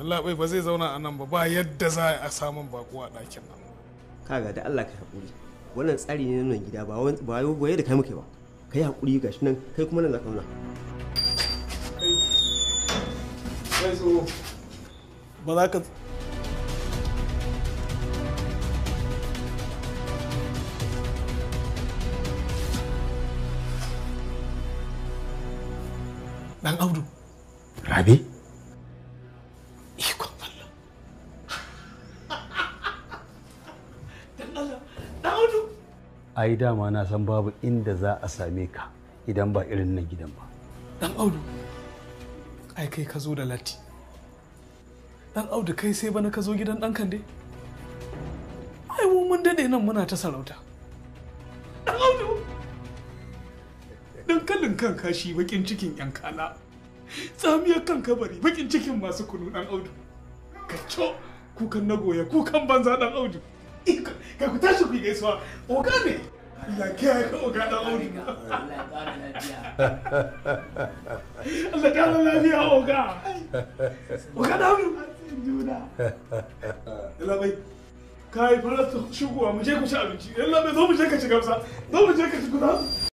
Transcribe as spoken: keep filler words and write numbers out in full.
Allah bai ba zai zauna a nan ba ba yadda za a samun bako a ɗakin nan. Kaga da Allah ka haƙuri. Wannan tsari ne nan gida ba wai ba wai da kai muke ba. Kai haƙuri gashi nan kai kuma nan za ka zauna. Kai. Kai so ba za ka Dan Audu. Rabi? Ikon Allah. Dan Allah. Dan Audu. Ai dama na san babu inda za a same ka idan ba irin nan gidan ba. Dan Audu. Ai kai ka zo da latti. Dan Audu kai sai bana ka zo gidan ɗan Kande. Ai mu mun dade nan muna ta sarauta. Dan Audu. Dan kallin kan kashi bakin cikin yan kala. Tsamiyar kan kabari bakin cikin masu kunu Dan Audu. Kacco kukan na goya kukan banza Dan Audu. Ka ku tashi ku gaisuwa. Oga ne. Allah kiyaye ka oga Dan Audu. Allah ya ƙara lafiya oga. Oga Dan Audu. Juna. Allah bai. Kai fara shigowa mu je ku ci abinci. Allah bai zo mu je ka ci gamsa. Zo mu je ka ci guda.